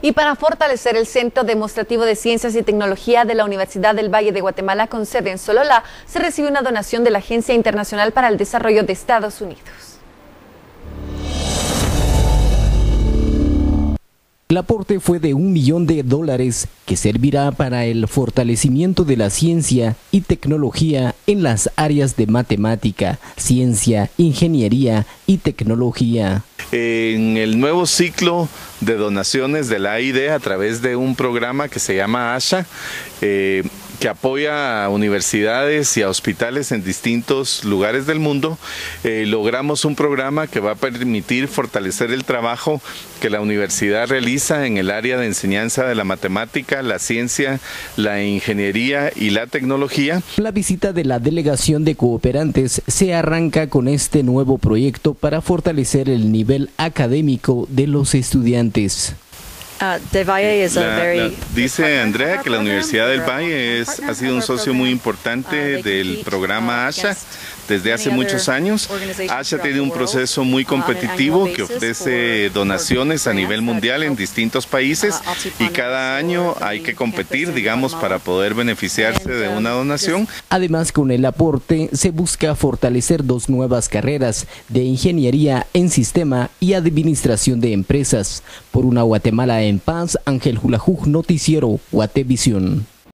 Y para fortalecer el Centro Demostrativo de Ciencias y Tecnología de la Universidad del Valle de Guatemala con sede en Sololá, se recibió una donación de la Agencia Internacional para el Desarrollo de Estados Unidos. El aporte fue de $1 millón que servirá para el fortalecimiento de la ciencia y tecnología en las áreas de matemática, ciencia, ingeniería y tecnología. En el nuevo ciclo de donaciones de la AID a través de un programa que se llama ASHA, que apoya a universidades y a hospitales en distintos lugares del mundo, logramos un programa que va a permitir fortalecer el trabajo que la universidad realiza en el área de enseñanza de la matemática, la ciencia, la ingeniería y la tecnología. La visita de la delegación de cooperantes se arranca con este nuevo proyecto para fortalecer el nivel académico de los estudiantes. Dice Andrea que la Universidad del Valle ha sido un socio muy importante del programa ASHA desde hace muchos años. ASHA tiene un proceso muy competitivo que ofrece donaciones a nivel mundial en distintos países y cada año hay que competir, digamos, para poder beneficiarse de una donación. Además, con el aporte se busca fortalecer 2 nuevas carreras de ingeniería en sistema y administración de empresas. Por una Guatemala en paz, Ángel Julajuj, Noticiero Guatevisión.